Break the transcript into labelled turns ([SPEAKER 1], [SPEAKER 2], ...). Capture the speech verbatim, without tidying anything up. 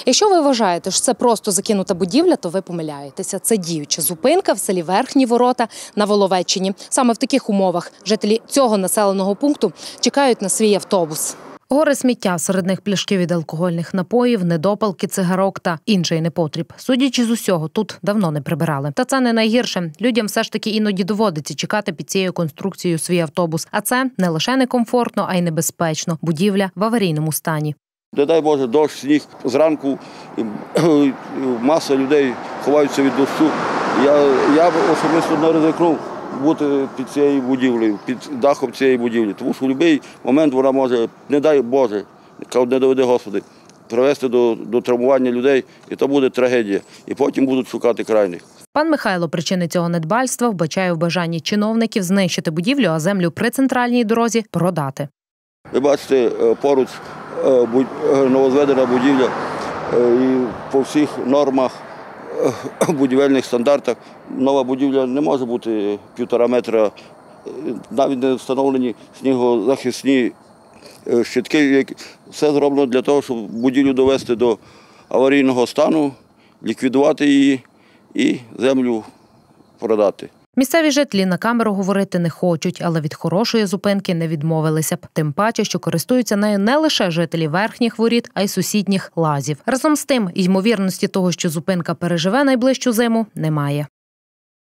[SPEAKER 1] Якщо ви вважаєте, що це просто закинута будівля, то ви помиляєтеся. Це діюча зупинка в селі Верхні Ворота на Воловеччині. Саме в таких умовах жителі цього населеного пункту чекають на свій автобус. Гори сміття, серед них пляшки від алкогольних напоїв, недопалки, цигарок та інший непотріб. Судячи з усього, тут давно не прибирали. Та це не найгірше. Людям все ж таки іноді доводиться чекати під цією конструкцією свій автобус. А це не лише некомфортно, а й небезпечно. Будівля в аварійному стані.
[SPEAKER 2] Не дай Боже, дощ, сніг, зранку маса людей ховаються від дощу. Я, я особисто не ризикнув бути під цією будівлею, під дахом цієї будівлі. Тому що в будь-який момент вона може, не дай Боже, не доведи Господи, привести до, до травмування людей, і то буде трагедія. І потім будуть шукати крайніх.
[SPEAKER 1] Пан Михайло причини цього недбальства вбачає в бажанні чиновників знищити будівлю, а землю при центральній дорозі продати.
[SPEAKER 2] Ви бачите, поруч новозведена будівля і по всіх нормах, будівельних стандартах. Нова будівля не може бути півтора метра, навіть не встановлені снігозахисні щитки. Все зроблено для того, щоб будівлю довести до аварійного стану, ліквідувати її і землю продати.
[SPEAKER 1] Місцеві жителі на камеру говорити не хочуть, але від хорошої зупинки не відмовилися б. Тим паче, що користуються нею не лише жителі Верхніх Воріт, а й сусідніх Лазів. Разом з тим, ймовірності того, що зупинка переживе найближчу зиму, немає.